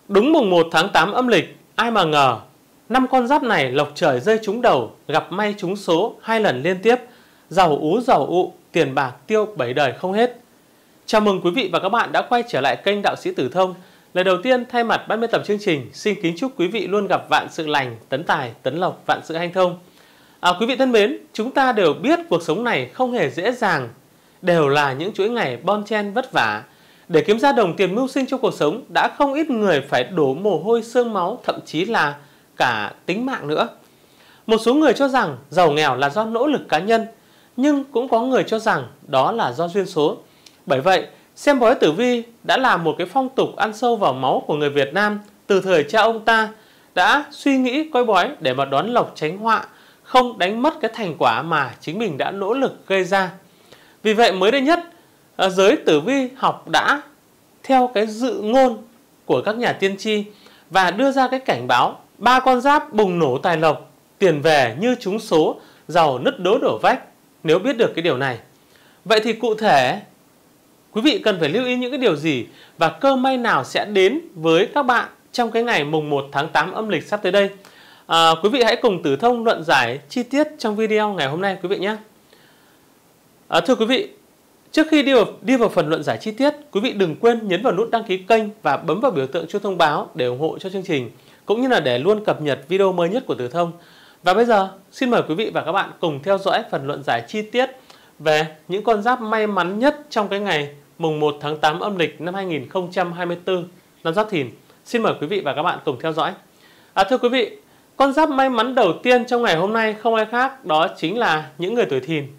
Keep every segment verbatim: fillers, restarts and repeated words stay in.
Đúng mùng một tháng tám âm lịch, ai mà ngờ, năm con giáp này lộc trời rơi trúng đầu, gặp may trúng số hai lần liên tiếp, giàu ú giàu ụ, tiền bạc tiêu bảy đời không hết. Chào mừng quý vị và các bạn đã quay trở lại kênh Đạo Sĩ Tử Thông. Lời đầu tiên, thay mặt ban biên tập chương trình, xin kính chúc quý vị luôn gặp vạn sự lành, tấn tài, tấn lộc, vạn sự hanh thông. À, quý vị thân mến, chúng ta đều biết cuộc sống này không hề dễ dàng, đều là những chuỗi ngày bon chen vất vả. Để kiếm ra đồng tiền mưu sinh trong cuộc sống, đã không ít người phải đổ mồ hôi xương máu, thậm chí là cả tính mạng nữa. Một số người cho rằng giàu nghèo là do nỗ lực cá nhân, nhưng cũng có người cho rằng đó là do duyên số. Bởi vậy, xem bói tử vi đã là một cái phong tục ăn sâu vào máu của người Việt Nam từ thời cha ông ta, đã suy nghĩ coi bói để mà đón lộc tránh họa, không đánh mất cái thành quả mà chính mình đã nỗ lực gây ra. Vì vậy mới đây nhất, giới tử vi học đã theo cái dự ngôn của các nhà tiên tri và đưa ra cái cảnh báo ba con giáp bùng nổ tài lộc, tiền về như trúng số, giàu nứt đố đổ vách nếu biết được cái điều này. Vậy thì cụ thể quý vị cần phải lưu ý những cái điều gì và cơ may nào sẽ đến với các bạn trong cái ngày mùng một tháng tám âm lịch sắp tới đây? À, quý vị hãy cùng Tử Thông luận giải chi tiết trong video ngày hôm nay quý vị nhé. À, thưa quý vị, trước khi đi vào, đi vào phần luận giải chi tiết, quý vị đừng quên nhấn vào nút đăng ký kênh và bấm vào biểu tượng chuông thông báo để ủng hộ cho chương trình, cũng như là để luôn cập nhật video mới nhất của Tử Thông. Và bây giờ, xin mời quý vị và các bạn cùng theo dõi phần luận giải chi tiết về những con giáp may mắn nhất trong cái ngày mùng một tháng tám âm lịch năm hai nghìn không trăm hai mươi tư, năm Giáp Thìn. Xin mời quý vị và các bạn cùng theo dõi. À, thưa quý vị, con giáp may mắn đầu tiên trong ngày hôm nay không ai khác, đó chính là những người tuổi Thìn.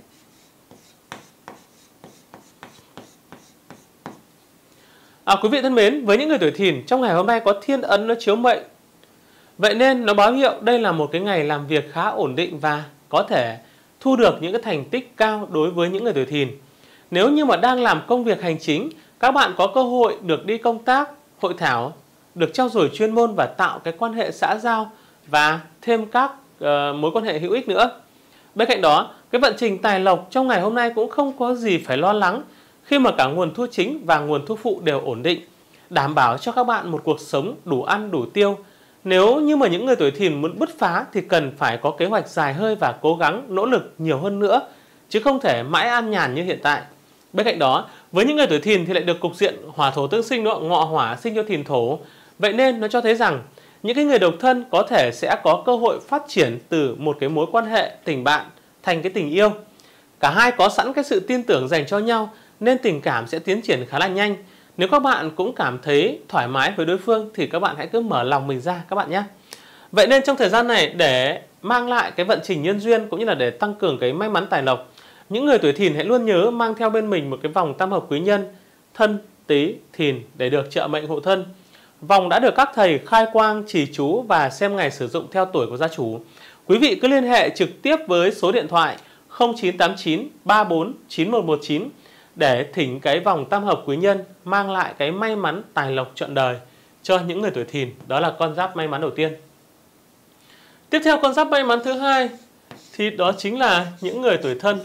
À, quý vị thân mến, với những người tuổi Thìn, trong ngày hôm nay có thiên ấn nó chiếu mệnh. Vậy nên nó báo hiệu đây là một cái ngày làm việc khá ổn định và có thể thu được những cái thành tích cao đối với những người tuổi Thìn. Nếu như mà đang làm công việc hành chính, các bạn có cơ hội được đi công tác, hội thảo, được trau dồi chuyên môn và tạo cái quan hệ xã giao và thêm các uh, mối quan hệ hữu ích nữa. Bên cạnh đó, cái vận trình tài lộc trong ngày hôm nay cũng không có gì phải lo lắng, khi mà cả nguồn thu chính và nguồn thu phụ đều ổn định, đảm bảo cho các bạn một cuộc sống đủ ăn đủ tiêu. Nếu như mà những người tuổi Thìn muốn bứt phá thì cần phải có kế hoạch dài hơi và cố gắng nỗ lực nhiều hơn nữa, chứ không thể mãi an nhàn như hiện tại. Bên cạnh đó, với những người tuổi Thìn thì lại được cục diện hỏa thổ tương sinh nữa, ngọ hỏa sinh cho Thìn thổ. Vậy nên nó cho thấy rằng những cái người độc thân có thể sẽ có cơ hội phát triển từ một cái mối quan hệ tình bạn thành cái tình yêu. Cả hai có sẵn cái sự tin tưởng dành cho nhau nên tình cảm sẽ tiến triển khá là nhanh. Nếu các bạn cũng cảm thấy thoải mái với đối phương thì các bạn hãy cứ mở lòng mình ra các bạn nhé. Vậy nên trong thời gian này, để mang lại cái vận trình nhân duyên cũng như là để tăng cường cái may mắn tài lộc, những người tuổi Thìn hãy luôn nhớ mang theo bên mình một cái vòng tam hợp quý nhân Thân, Tý, Thìn để được trợ mệnh hộ thân. Vòng đã được các thầy khai quang, trì chú và xem ngày sử dụng theo tuổi của gia chủ. Quý vị cứ liên hệ trực tiếp với số điện thoại không chín tám chín ba bốn chín một một chín để thỉnh cái vòng tam hợp quý nhân mang lại cái may mắn tài lộc trọn đời cho những người tuổi Thìn. Đó là con giáp may mắn đầu tiên. Tiếp theo, con giáp may mắn thứ hai thì đó chính là những người tuổi Thân.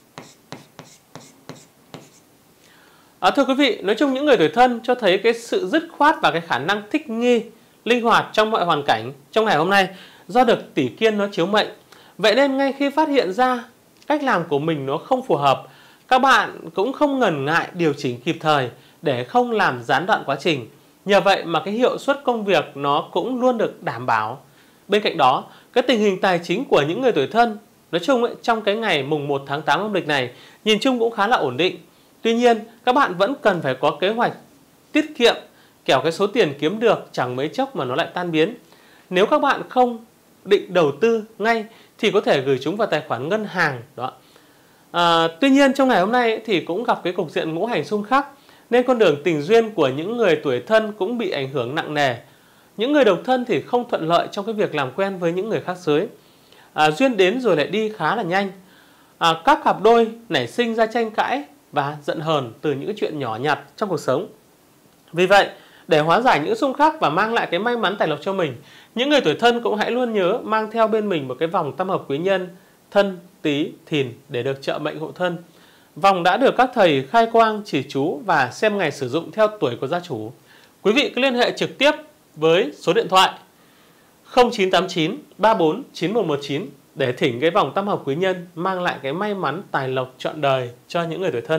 À, thưa quý vị, nói chung những người tuổi Thân cho thấy cái sự dứt khoát và cái khả năng thích nghi, linh hoạt trong mọi hoàn cảnh trong ngày hôm nay do được tỷ kiên nó chiếu mệnh. Vậy nên ngay khi phát hiện ra cách làm của mình nó không phù hợp, các bạn cũng không ngần ngại điều chỉnh kịp thời để không làm gián đoạn quá trình. Nhờ vậy mà cái hiệu suất công việc nó cũng luôn được đảm bảo. Bên cạnh đó, cái tình hình tài chính của những người tuổi Thân nói chung ấy, trong cái ngày mùng một tháng tám âm lịch này nhìn chung cũng khá là ổn định. Tuy nhiên, các bạn vẫn cần phải có kế hoạch tiết kiệm, kẻo cái số tiền kiếm được chẳng mấy chốc mà nó lại tan biến. Nếu các bạn không định đầu tư ngay thì có thể gửi chúng vào tài khoản ngân hàng đó. À, tuy nhiên trong ngày hôm nay thì cũng gặp cái cục diện ngũ hành xung khắc nên con đường tình duyên của những người tuổi Thân cũng bị ảnh hưởng nặng nề. Những người độc thân thì không thuận lợi trong cái việc làm quen với những người khác giới. À, duyên đến rồi lại đi khá là nhanh. À, các cặp đôi nảy sinh ra tranh cãi và giận hờn từ những cái chuyện nhỏ nhặt trong cuộc sống. Vì vậy, để hóa giải những xung khắc và mang lại cái may mắn tài lộc cho mình, những người tuổi Thân cũng hãy luôn nhớ mang theo bên mình một cái vòng tam hợp quý nhân Thân, Tý, Thìn để được trợ mệnh hộ thân. Vòng đã được các thầy khai quang, chỉ chú và xem ngày sử dụng theo tuổi của gia chủ. Quý vị cứ liên hệ trực tiếp với số điện thoại không chín tám chín ba bốn chín một một chín để thỉnh cái vòng tam hợp quý nhân mang lại cái may mắn tài lộc trọn đời cho những người tuổi Thân.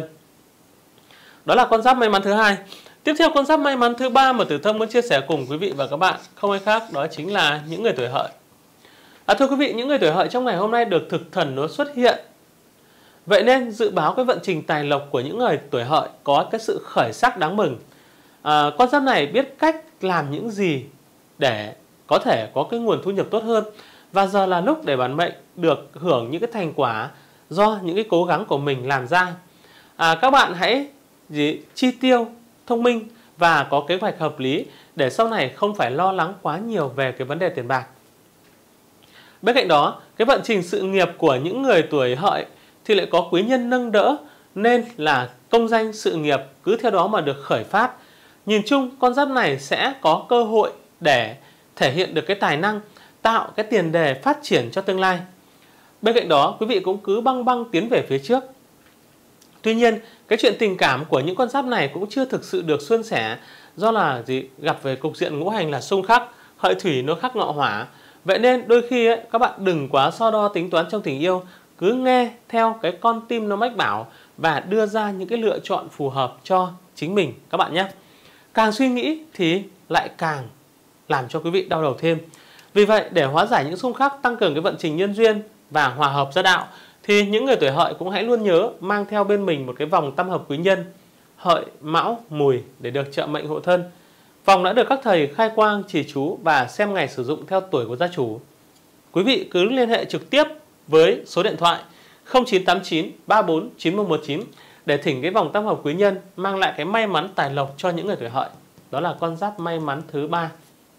Đó là con giáp may mắn thứ hai. Tiếp theo con giáp may mắn thứ ba mà Tử Thông muốn chia sẻ cùng quý vị và các bạn không ai khác đó chính là những người tuổi Hợi. À, thưa quý vị, những người tuổi Hợi trong ngày hôm nay được thực thần nó xuất hiện. Vậy nên dự báo cái vận trình tài lộc của những người tuổi Hợi có cái sự khởi sắc đáng mừng. À, con giáp này biết cách làm những gì để có thể có cái nguồn thu nhập tốt hơn, và giờ là lúc để bản mệnh được hưởng những cái thành quả do những cái cố gắng của mình làm ra. À, các bạn hãy gì, chi tiêu thông minh và có kế hoạch hợp lý để sau này không phải lo lắng quá nhiều về cái vấn đề tiền bạc. Bên cạnh đó, cái vận trình sự nghiệp của những người tuổi Hợi thì lại có quý nhân nâng đỡ, nên là công danh sự nghiệp cứ theo đó mà được khởi phát. Nhìn chung, con giáp này sẽ có cơ hội để thể hiện được cái tài năng, tạo cái tiền đề phát triển cho tương lai. Bên cạnh đó, quý vị cũng cứ băng băng tiến về phía trước. Tuy nhiên, cái chuyện tình cảm của những con giáp này cũng chưa thực sự được suôn sẻ, do là gì gặp về cục diện ngũ hành là xung khắc, Hợi thủy nó khắc ngọ hỏa. Vậy nên đôi khi ấy, các bạn đừng quá so đo tính toán trong tình yêu, cứ nghe theo cái con tim nó mách bảo và đưa ra những cái lựa chọn phù hợp cho chính mình các bạn nhé. Càng suy nghĩ thì lại càng làm cho quý vị đau đầu thêm. Vì vậy, để hóa giải những xung khắc, tăng cường cái vận trình nhân duyên và hòa hợp gia đạo, thì những người tuổi Hợi cũng hãy luôn nhớ mang theo bên mình một cái vòng tam hợp quý nhân Hợi, Mão, Mùi để được trợ mệnh hộ thân. Vòng đã được các thầy khai quang chỉ chú và xem ngày sử dụng theo tuổi của gia chủ. Quý vị cứ liên hệ trực tiếp với số điện thoại không chín tám chín ba bốn chín một một chín để thỉnh cái vòng tam hợp quý nhân mang lại cái may mắn tài lộc cho những người tuổi Hợi. Đó là con giáp may mắn thứ ba.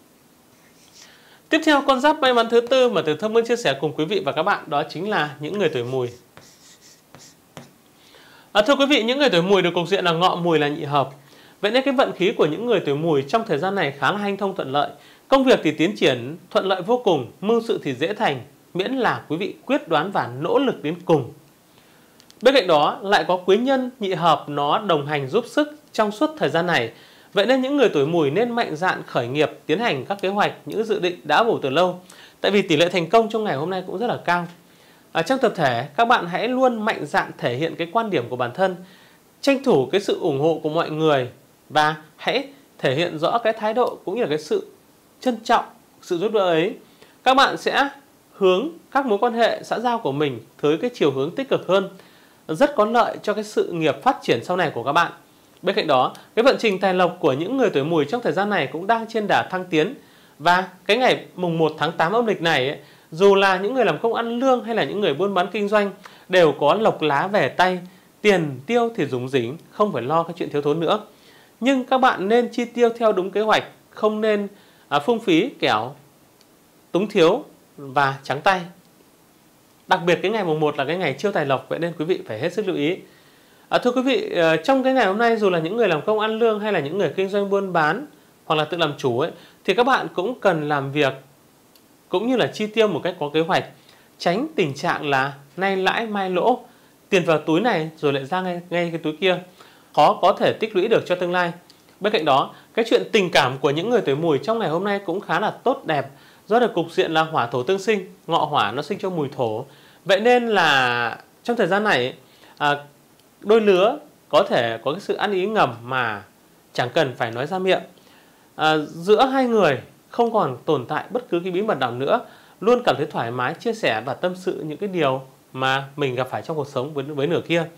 Tiếp theo, con giáp may mắn thứ tư mà Tử Thông muốn chia sẻ cùng quý vị và các bạn đó chính là những người tuổi Mùi. À, thưa quý vị, những người tuổi Mùi được cục diện là Ngọ, Mùi là nhị hợp. Vậy nên cái vận khí của những người tuổi Mùi trong thời gian này khá là hanh thông thuận lợi. Công việc thì tiến triển thuận lợi vô cùng, mưu sự thì dễ thành, miễn là quý vị quyết đoán và nỗ lực đến cùng. Bên cạnh đó lại có quý nhân nhị hợp nó đồng hành giúp sức trong suốt thời gian này. Vậy nên những người tuổi Mùi nên mạnh dạn khởi nghiệp, tiến hành các kế hoạch, những dự định đã bổ từ lâu. Tại vì tỷ lệ thành công trong ngày hôm nay cũng rất là cao. Ở trong tập thể, các bạn hãy luôn mạnh dạn thể hiện cái quan điểm của bản thân, tranh thủ cái sự ủng hộ của mọi người và hãy thể hiện rõ cái thái độ cũng như là cái sự trân trọng, sự giúp đỡ ấy. Các bạn sẽ hướng các mối quan hệ xã giao của mình tới cái chiều hướng tích cực hơn, rất có lợi cho cái sự nghiệp phát triển sau này của các bạn. Bên cạnh đó, cái vận trình tài lộc của những người tuổi Mùi trong thời gian này cũng đang trên đà thăng tiến. Và cái ngày mùng một tháng tám âm lịch này ấy, dù là những người làm công ăn lương hay là những người buôn bán kinh doanh đều có lộc lá về tay, tiền tiêu thì rủng rỉnh, không phải lo cái chuyện thiếu thốn nữa. Nhưng các bạn nên chi tiêu theo đúng kế hoạch, không nên à, phung phí kẻo túng thiếu và trắng tay. Đặc biệt cái ngày mùng một là cái ngày chiêu tài lộc, vậy nên quý vị phải hết sức lưu ý. À, thưa quý vị, trong cái ngày hôm nay dù là những người làm công ăn lương hay là những người kinh doanh buôn bán hoặc là tự làm chủ ấy, thì các bạn cũng cần làm việc cũng như là chi tiêu một cách có kế hoạch, tránh tình trạng là nay lãi mai lỗ, tiền vào túi này rồi lại ra ngay, ngay cái túi kia, khó có thể tích lũy được cho tương lai. Bên cạnh đó, cái chuyện tình cảm của những người tuổi Mùi trong ngày hôm nay cũng khá là tốt đẹp, do được cục diện là hỏa thổ tương sinh, Ngọ hỏa nó sinh cho Mùi thổ. Vậy nên là trong thời gian này à, đôi lứa có thể có cái sự ăn ý ngầm mà chẳng cần phải nói ra miệng. À, giữa hai người không còn tồn tại bất cứ cái bí mật nào nữa, luôn cảm thấy thoải mái chia sẻ và tâm sự những cái điều mà mình gặp phải trong cuộc sống với, với nửa kia.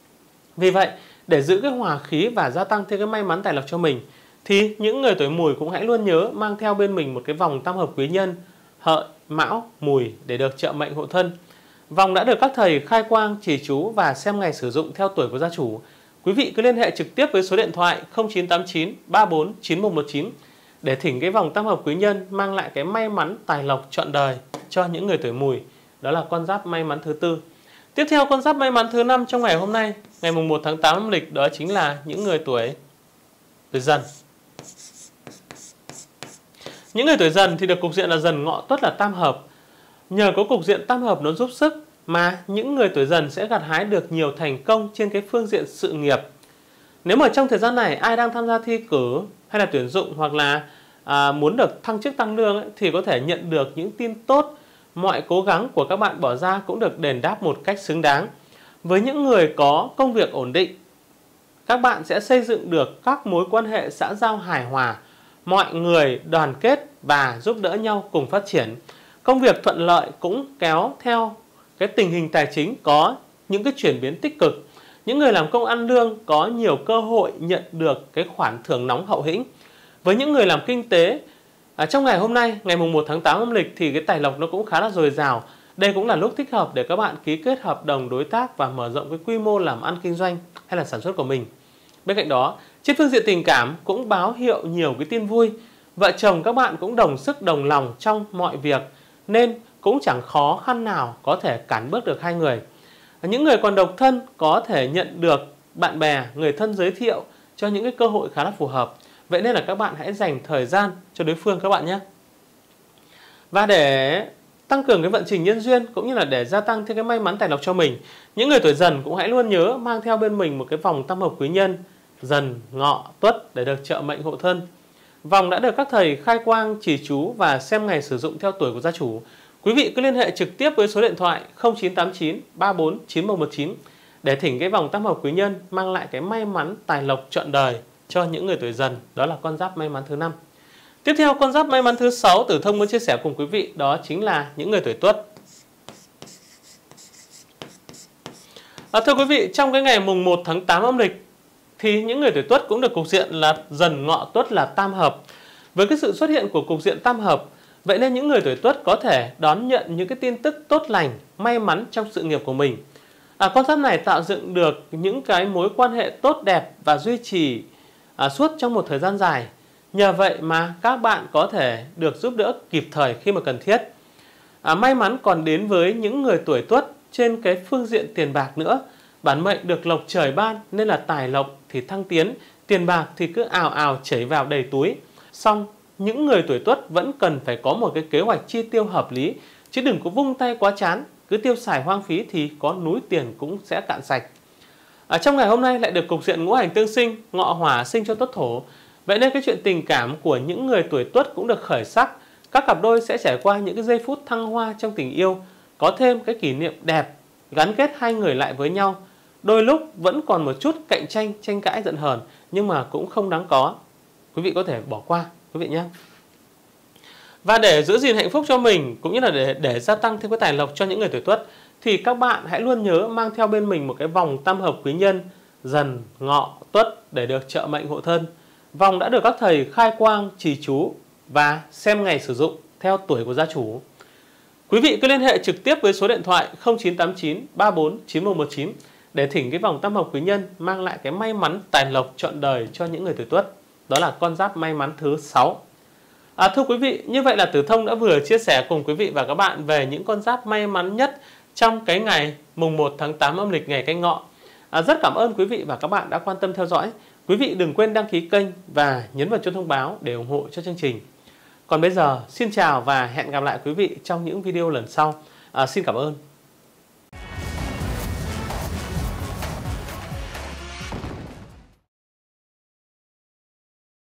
Vì vậy, để giữ cái hòa khí và gia tăng thêm cái may mắn tài lộc cho mình, thì những người tuổi Mùi cũng hãy luôn nhớ mang theo bên mình một cái vòng tam hợp quý nhân Hợi, Mão, Mùi để được trợ mệnh hộ thân. Vòng đã được các thầy khai quang chỉ chú và xem ngày sử dụng theo tuổi của gia chủ. Quý vị cứ liên hệ trực tiếp với số điện thoại không chín tám chín ba bốn chín một một chín để thỉnh cái vòng tam hợp quý nhân mang lại cái may mắn tài lộc trọn đời cho những người tuổi Mùi. Đó là con giáp may mắn thứ tư. Tiếp theo, con giáp may mắn thứ năm trong ngày hôm nay, ngày mùng một tháng tám âm lịch, đó chính là những người tuổi tuổi Dần. Những người tuổi Dần thì được cục diện là Dần Ngọ Tuất là tam hợp. Nhờ có cục diện tam hợp nó giúp sức mà những người tuổi Dần sẽ gặt hái được nhiều thành công trên cái phương diện sự nghiệp. Nếu mà trong thời gian này ai đang tham gia thi cử hay là tuyển dụng hoặc là à, muốn được thăng chức tăng lương ấy, thì có thể nhận được những tin tốt. Mọi cố gắng của các bạn bỏ ra cũng được đền đáp một cách xứng đáng. Với những người có công việc ổn định, các bạn sẽ xây dựng được các mối quan hệ xã giao hài hòa, mọi người đoàn kết và giúp đỡ nhau cùng phát triển. Công việc thuận lợi cũng kéo theo cái tình hình tài chính có những cái chuyển biến tích cực. Những người làm công ăn lương có nhiều cơ hội nhận được cái khoản thưởng nóng hậu hĩnh. Với những người làm kinh tế, à, trong ngày hôm nay, ngày mùng một tháng tám âm lịch thì cái tài lộc nó cũng khá là dồi dào. Đây cũng là lúc thích hợp để các bạn ký kết hợp đồng đối tác và mở rộng cái quy mô làm ăn kinh doanh hay là sản xuất của mình. Bên cạnh đó, trên phương diện tình cảm cũng báo hiệu nhiều cái tin vui. Vợ chồng các bạn cũng đồng sức đồng lòng trong mọi việc nên cũng chẳng khó khăn nào có thể cản bước được hai người. Những người còn độc thân có thể nhận được bạn bè, người thân giới thiệu cho những cái cơ hội khá là phù hợp. Vậy nên là các bạn hãy dành thời gian cho đối phương các bạn nhé. Và để tăng cường cái vận trình nhân duyên cũng như là để gia tăng thêm cái may mắn tài lộc cho mình, những người tuổi Dần cũng hãy luôn nhớ mang theo bên mình một cái vòng tam hợp quý nhân Dần, Ngọ, Tuất để được trợ mệnh hộ thân. Vòng đã được các thầy khai quang chỉ chú và xem ngày sử dụng theo tuổi của gia chủ. Quý vị cứ liên hệ trực tiếp với số điện thoại không chín tám chín ba bốn chín một một chín để thỉnh cái vòng tam hợp quý nhân mang lại cái may mắn tài lộc trọn đời cho những người tuổi Dần. Đó là con giáp may mắn thứ năm. Tiếp theo, con giáp may mắn thứ sáu Tử Thông muốn chia sẻ cùng quý vị đó chính là những người tuổi Tuất. À, thưa quý vị, trong cái ngày mùng một tháng tám âm lịch thì những người tuổi Tuất cũng được cục diện là Dần, Ngọ, Tuất là tam hợp. Với cái sự xuất hiện của cục diện tam hợp, vậy nên những người tuổi Tuất có thể đón nhận những cái tin tức tốt lành, may mắn trong sự nghiệp của mình. À, con giáp này tạo dựng được những cái mối quan hệ tốt đẹp và duy trì à, suốt trong một thời gian dài. Nhờ vậy mà các bạn có thể được giúp đỡ kịp thời khi mà cần thiết. À, may mắn còn đến với những người tuổi Tuất trên cái phương diện tiền bạc nữa. Bản mệnh được lộc trời ban nên là tài lộc thì thăng tiến, tiền bạc thì cứ ào ào chảy vào đầy túi. Song những người tuổi Tuất vẫn cần phải có một cái kế hoạch chi tiêu hợp lý, chứ đừng có vung tay quá chán, cứ tiêu xài hoang phí thì có núi tiền cũng sẽ cạn sạch. Ở trong ngày hôm nay lại được cục diện ngũ hành tương sinh, Ngọ Hỏa sinh cho Tuất Thổ. Vậy nên cái chuyện tình cảm của những người tuổi Tuất cũng được khởi sắc. Các cặp đôi sẽ trải qua những cái giây phút thăng hoa trong tình yêu, có thêm cái kỷ niệm đẹp gắn kết hai người lại với nhau. Đôi lúc vẫn còn một chút cạnh tranh, tranh cãi giận hờn, nhưng mà cũng không đáng có. Quý vị có thể bỏ qua quý vị nhé. Và để giữ gìn hạnh phúc cho mình cũng như là để, để gia tăng thêm cái tài lộc cho những người tuổi Tuất thì các bạn hãy luôn nhớ mang theo bên mình một cái vòng tam hợp quý nhân Dần, Ngọ, Tuất để được trợ mệnh hộ thân. Vòng đã được các thầy khai quang trì chú và xem ngày sử dụng theo tuổi của gia chủ. Quý vị cứ liên hệ trực tiếp với số điện thoại không chín tám chín ba bốn chín một một chín để thỉnh cái vòng tam hợp quý nhân mang lại cái may mắn tài lộc trọn đời cho những người tuổi Tuất. Đó là con giáp may mắn thứ sáu. À, thưa quý vị, như vậy là Tử Thông đã vừa chia sẻ cùng quý vị và các bạn về những con giáp may mắn nhất trong cái ngày mùng một tháng tám âm lịch, ngày Canh Ngọ. À, rất cảm ơn quý vị và các bạn đã quan tâm theo dõi. Quý vị đừng quên đăng ký kênh và nhấn vào chuông thông báo để ủng hộ cho chương trình. Còn bây giờ, xin chào và hẹn gặp lại quý vị trong những video lần sau. À, xin cảm ơn.